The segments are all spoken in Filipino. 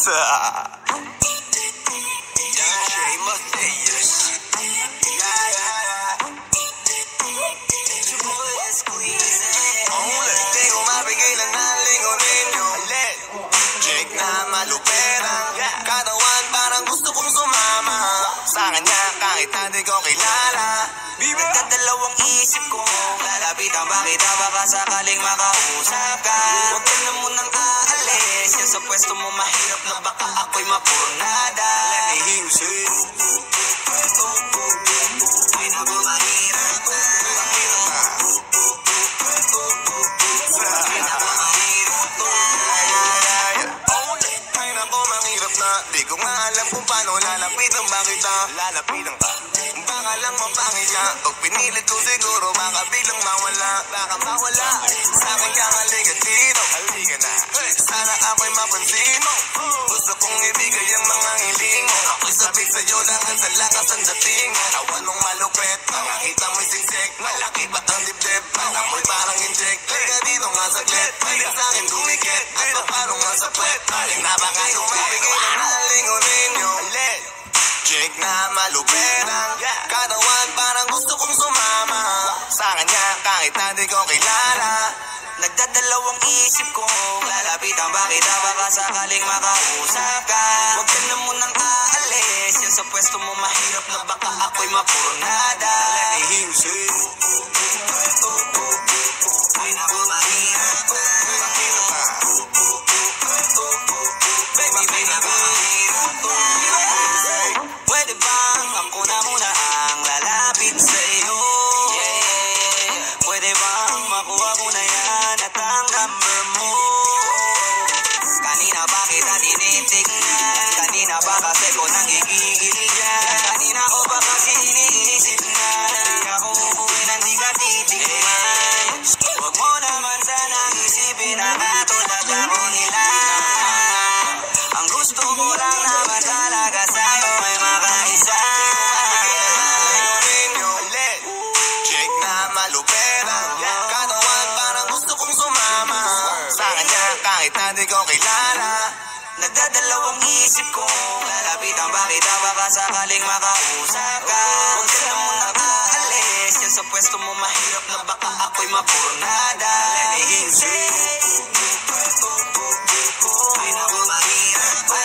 DJ Mateus. Di ko mapigilan na lingunin yung Jake na maluperang katawan, parang gusto kong sumama sa kanya kahit na di ko kilala. Nagdadalawang isip ko, lalapitan ba kita, baka sakaling makausap ka. Huwag ka na munang aalis, yan sa pwesto mo mahirap na baka ako'y mapurnada. Let me hear you say ay naku mahirap na. Ay naku mahirap na. Di ko nga alam kung paano lalapitan ba kita. Lalapitan ka, baka lang mapangit ka. Pag pinilit ko siguro baka biglang mawala. Baka mawala sa akin kang halika dito. Halika na, sana ako'y mapansin mo. Gusto kong ibigay ang mga hiling mo. Ako'y sabik sa'yo lang ang sa lakas ang dating mo. Awan mong malupet, makakita mo'y singsik. Malaki ba't ang dibdib, ako'y parang inject. Liga dito nga saglit, balik sa'kin dumikit. At paano nga sa puwet, balik na baka tumibigay na nalingunin nyo. Jake na maluperang katawan, parang gusto kong sumama sa kanya kahit na di ko kilala. Nagdadalawang isip ko, lalapitan ba kita, baka sakaling makausap ka. Huwag ka na munang aalis, yan sa pwesto mo mahirap na baka ako'y mapurnada. Let me hear you say ay naku mahirap na. Baby, baby, mahirap na. Pwede bang ako na muna ang lalapit sa'yo? Yeah. Pwede bang makuha ko na yan at ang number mo? Kanina ba kita tinitignan? Kanina ba kasi ko nanggigigil dyan? Kanina ko ba kasi iniisip na di ako uuwi nang di ka titigman? Huwag mo naman sanang isipin na katulad ako nila. Ang gusto ko lang naman talaga sa'yo ay makaisa. Jake na maluperang katawan, parang gusto kong sumama sa kanya kahit na di ko kilala. Nagdadalawang isip ko, lalapitan ba kita, baka sakaling makausap ka. Huwag ka na munang aalis, yan sa pwesto mo mahirap na baka ako'y mapurnada. Let me hear you say ay naku mahirap na.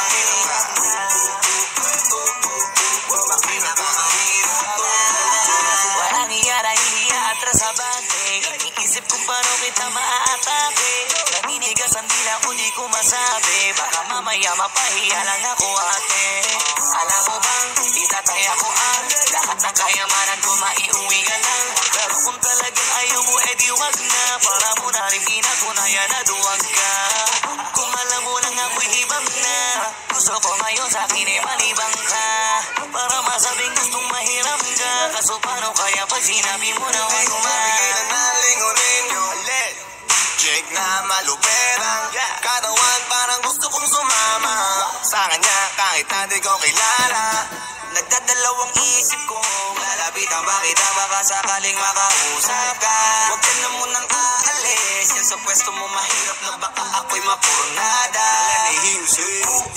Walang hiya atras sa bagay, iniisip kung paano kita maaatake. Naninigas ang dila ko di ko masabi, baka mamaya mapahiya lang ako ate. Alam mo bang itataya ko ang lahat ng kayamanan ko, maiuwi ka lang. Pero kung talagang ayaw mo edi wag na, para mo na rin pinatunayan na duwag ka. Kung alam mo lang ako'y hibang na, gusto ko ngayon sa akin ay malibang ka. Para masabing gustong mahiram ka, kaso paano kaya pag sinabi mo na wag na? Nalingunin nyo Jake na maluperang katawan, parang gusto kong sumama sa kanya kahit na di ko kilala. Nagdadalawang isip ko, lalapitan ba kita, baka sakaling makausap ka. Huwag ka na munang aalis, yan sa pwesto mo mahirap na baka ako'y mapurnada. Let me hear you say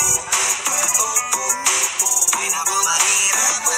ay naku mahirap na.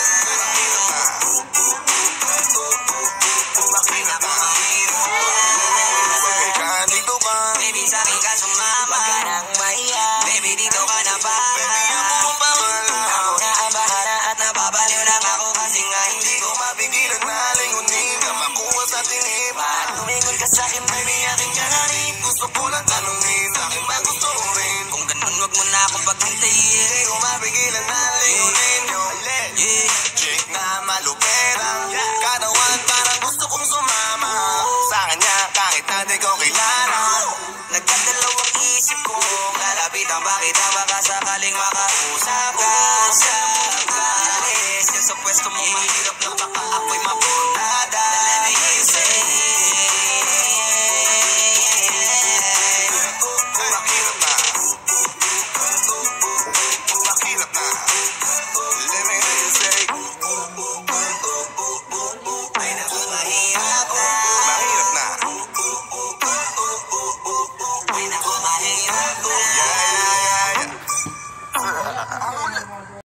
Dito ka, baby, sa akin ka sumama. Wag ka nang mahiya, baby, dito ka na pa. Baby, ako bahala. Ako na ang bahala at nababaliw lang ako, kasi nga hindi ko mapigilan na lingunin ka, makuha sa tingin. Bakit lumingon ka sa'kin, baby, aking kanarin? Gusto ko lang tanungin, sa'kin ba gusto mo rin? Kung ganun, wag mo na akong paghintayin. Hindi ko mapigilan na lingunin nyo. Jake na maluperang katawan, parang gusto kong sumama sa kanya kahit na di ko kilala. Nagdadalawang isip ko, lalapitan ba kita, baka sakaling makausap ka. Huwag ka na munang aalis, yan sa pwesto mo mahirap na baka ako'y mapurnada. Let me hear you say mahirap na. Mahirap na. Let me hear you say ay naku mahirap na. Mahirap na. Ay naku mahirap na.